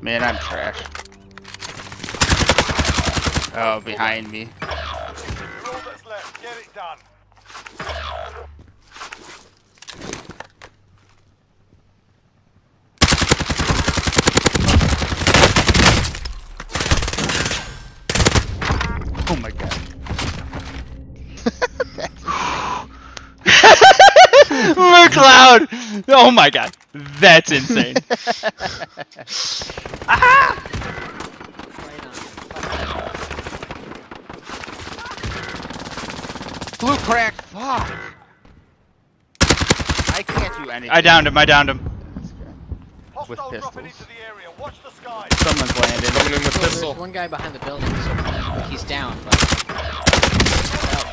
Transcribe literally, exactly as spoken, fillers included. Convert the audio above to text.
Man, I'm trash. Oh, behind me. You're all that's left. Get it done. Oh my god. McLeod! Oh my god. That's insane. Ah! Blue crack, fuck. I can't do anything. I downed him, I downed him. With Hostile dropping pistols. into the area. Watch the sky. Someone's landed. Coming in with So pistol. there's one guy behind the building, so he's down, but...